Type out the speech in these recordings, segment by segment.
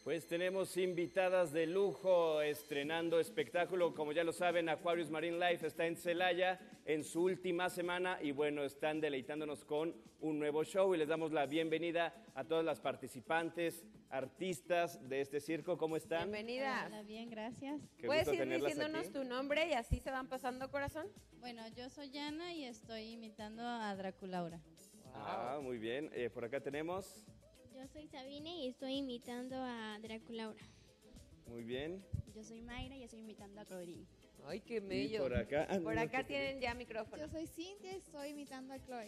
Pues tenemos invitadas de lujo estrenando espectáculo. Como ya lo saben, Aquarius Marine Life está en Celaya en su última semana y bueno, están deleitándonos con un nuevo show y les damos la bienvenida a todas las participantes, artistas de este circo. ¿Cómo están? Bienvenidas. Hola, bien, gracias. ¿Puedes ir diciéndonos tu nombre y así se van pasando, corazón? Bueno, yo soy Ana y estoy imitando a Draculaura. Ah, muy bien. Por acá tenemos... Yo soy Sabine y estoy imitando a Draculaura. Muy bien. Yo soy Mayra y estoy imitando a Clorin. Ay, qué Y bello. por acá... Por acá tienen ya micrófono. Yo soy Cintia y estoy imitando a Chloe.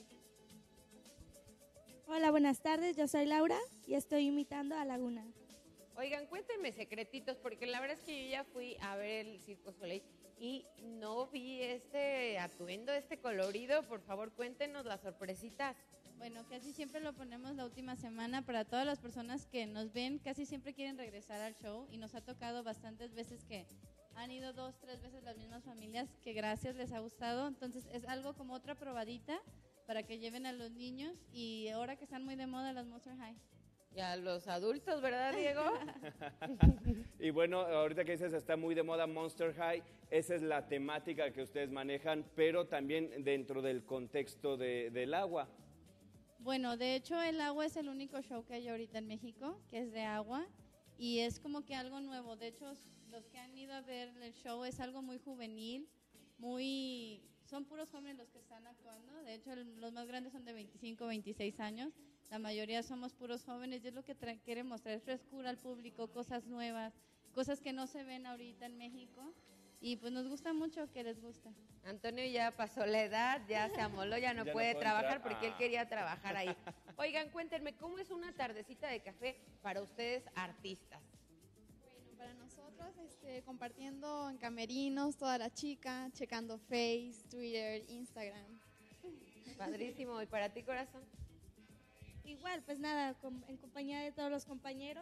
Hola, buenas tardes, yo soy Laura y estoy imitando a Laguna. Oigan, cuéntenme secretitos, porque la verdad es que yo ya fui a ver el Circo Soleil y no vi este atuendo, este colorido. Por favor, cuéntenos las sorpresitas. Bueno, casi siempre lo ponemos la última semana para todas las personas que nos ven, casi siempre quieren regresar al show y nos ha tocado bastantes veces que han ido 2, 3 veces las mismas familias, que gracias les ha gustado, entonces es algo como otra probadita para que lleven a los niños y ahora que están muy de moda las Monster High. Y a los adultos, ¿verdad, Diego? Y bueno, ahorita que dices está muy de moda Monster High, esa es la temática que ustedes manejan, pero también dentro del contexto del agua. Bueno, de hecho el agua es el único show que hay ahorita en México, que es de agua, y es como que algo nuevo. De hecho, los que han ido a ver el show es algo muy juvenil, son puros jóvenes los que están actuando. De hecho, los más grandes son de 25, 26 años. La mayoría somos puros jóvenes y es lo que queremos traer frescura al público, cosas nuevas, cosas que no se ven ahorita en México. Y pues nos gusta mucho que les gusta. Antonio ya pasó la edad, ya se amoló, ya no puede trabajar porque él quería trabajar ahí. Oigan, cuéntenme, ¿cómo es una tardecita de café para ustedes artistas? Bueno, para nosotros, compartiendo en camerinos, toda la chica, checando Face, Twitter, Instagram. Padrísimo. ¿Y para ti, corazón? Igual, pues nada, en compañía de todos los compañeros,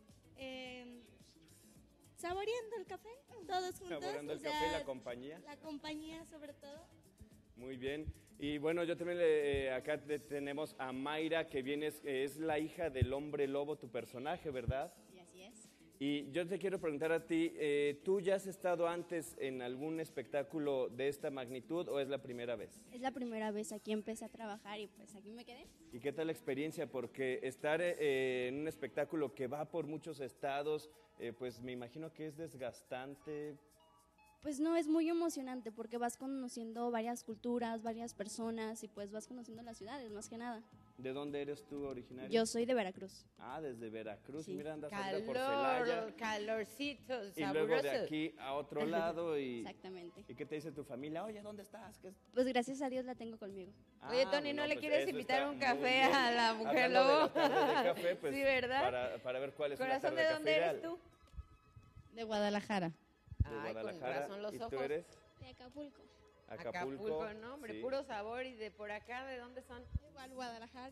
saboreando el café, todos juntos. Saboreando el café y la compañía. La compañía sobre todo. Muy bien. Y bueno, yo también acá tenemos a Mayra, que es la hija del hombre lobo, tu personaje, ¿verdad? Sí, así es. Y yo te quiero preguntar a ti, ¿tú ya has estado antes en algún espectáculo de esta magnitud o es la primera vez? Es la primera vez aquí empecé a trabajar y pues aquí me quedé. ¿Y qué tal la experiencia? Porque estar en un espectáculo que va por muchos estados, pues me imagino que es desgastante. Pues no, es muy emocionante porque vas conociendo varias culturas, varias personas y pues vas conociendo las ciudades más que nada. ¿De dónde eres tú originario? Yo soy de Veracruz. Ah, desde Veracruz. Sí. Mira, andas ahorita por Celaya. Calorcito, Y sabroso. luego de aquí a otro lado. Exactamente. ¿Y qué te dice tu familia? Oye, ¿dónde estás? Pues gracias a Dios la tengo conmigo. Oye, Tony, ¿no le quieres eso invitar está un muy café bien. a la mujer Hablando lobo? de las tardes de café, pues, Sí, ¿verdad? Para ver cuál es una Corazón, tarde ¿de de dónde café eres ideal. tú? De Guadalajara. De Ay, con Guadalajara. razón los ¿Y ojos. tú eres? De Acapulco. Acapulco. No, hombre, sí. puro sabor. ¿Y de por acá de dónde son? Igual Guadalajara.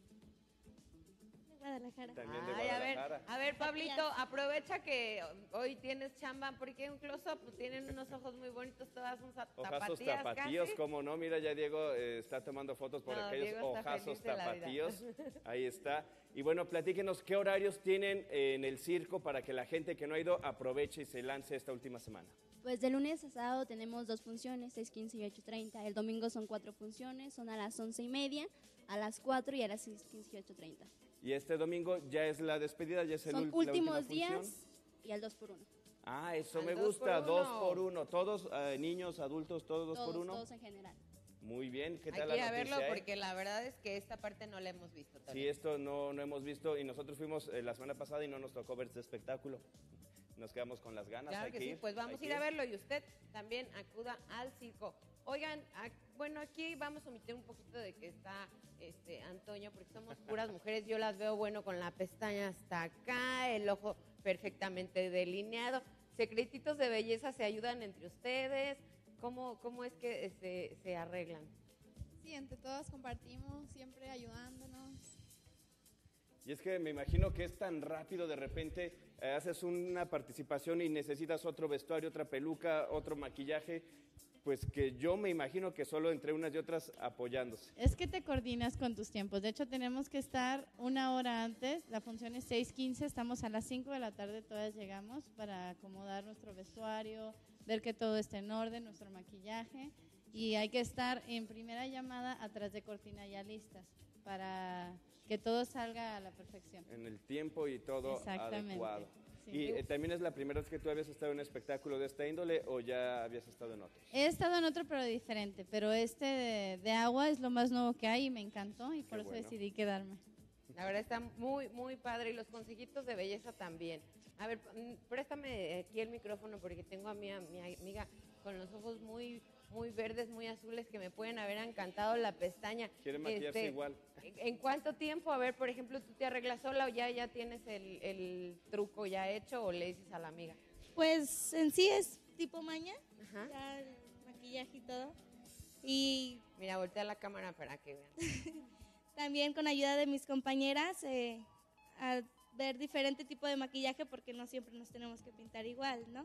De Guadalajara. También de Ay, Guadalajara. a ver, Pablito, aprovecha que hoy tienes chamba, porque un close-up tienen unos ojos muy bonitos, todas son Ojazos tapatías tapatíos, casi. cómo no, mira, ya Diego está tomando fotos por No, aquellos Diego está ojazos feliz de la vida. tapatíos, ahí está. Y bueno, platíquenos qué horarios tienen en el circo para que la gente que no ha ido aproveche y se lance esta última semana. Pues de lunes a sábado tenemos 2 funciones, 6:15 y 8:30. El domingo son 4 funciones, son a las 11:30, a las 4 y a las 6:15 y 8:30. Y este domingo ya es la despedida, ya es Son la última últimos función. días y al 2x1. Ah, eso Al me 2 gusta, por 2 1. por 1. Todos, niños, adultos, todos 2 por 1. Todos en general. Muy bien, ¿qué Hay tal que ir la a verlo noticia? porque la verdad es que esta parte no la hemos visto Sí, todavía. esto no hemos visto y nosotros fuimos la semana pasada y no nos tocó ver este espectáculo. Nos quedamos con las ganas. Claro hay que que sí, ir, pues vamos hay a ir que a verlo y usted también acuda al circo. Oigan, bueno, aquí vamos a omitir un poquito de que está Antonio, porque somos puras mujeres. Yo las veo, bueno, con la pestaña hasta acá, el ojo perfectamente delineado. Secretitos de belleza se ayudan entre ustedes. ¿Cómo es que se arreglan? Sí, entre todas compartimos, siempre ayudándonos. Y es que me imagino que es tan rápido, de repente haces una participación y necesitas otro vestuario, otra peluca, otro maquillaje. pues que yo me imagino que solo entre unas y otras apoyándose. Es que te coordinas con tus tiempos. De hecho, tenemos que estar 1 hora antes. La función es 6:15. Estamos a las 5 de la tarde, todas llegamos para acomodar nuestro vestuario, ver que todo esté en orden, nuestro maquillaje. Y hay que estar en primera llamada atrás de cortina ya listas para que todo salga a la perfección. En el tiempo y todo adecuado. Sí. ¿Y también es la primera vez que tú habías estado en un espectáculo de esta índole o ya habías estado en otros? He estado en otro, pero diferente. Pero este de agua es lo más nuevo que hay y me encantó y por eso bueno. decidí quedarme. La verdad está muy, muy padre y los consejitos de belleza también. A ver, préstame aquí el micrófono porque tengo a mi amiga con los ojos muy, muy verdes, muy azules que me pueden haber encantado la pestaña. ¿Quiere maquillarse igual? ¿En cuánto tiempo? A ver, por ejemplo, ¿tú te arreglas sola o ya tienes el truco ya hecho o le dices a la amiga? Pues en sí es tipo maña, Ajá. ya el maquillaje y todo. Y Mira, voltea la cámara para que vean. también con ayuda de mis compañeras a ver diferente tipo de maquillaje porque no siempre nos tenemos que pintar igual, ¿no?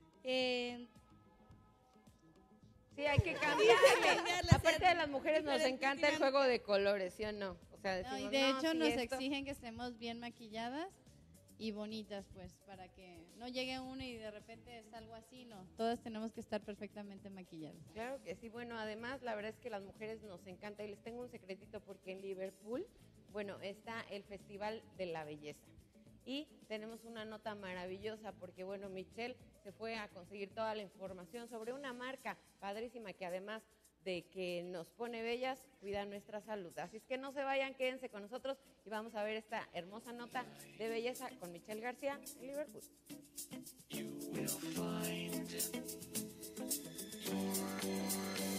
Sí, hay que cambiarle. cambiarle, Aparte hacer de las mujeres nos diferentes encanta el juego de colores, ¿sí o no? O sea, No, y decimos, de no, hecho sí, nos esto. exigen que estemos bien maquilladas y bonitas, pues, para que no llegue uno y de repente salgo así, no. Todas tenemos que estar perfectamente maquilladas. Claro que sí, bueno, además la verdad es que las mujeres nos encanta y les tengo un secretito porque en Liverpool, bueno, está el Festival de la Belleza y tenemos una nota maravillosa porque, bueno, Michelle se fue a conseguir toda la información sobre una marca padrísima que además de que nos pone bellas, cuida nuestra salud. Así es que no se vayan, quédense con nosotros y vamos a ver esta hermosa nota de belleza con Michelle García en Liverpool. You will find your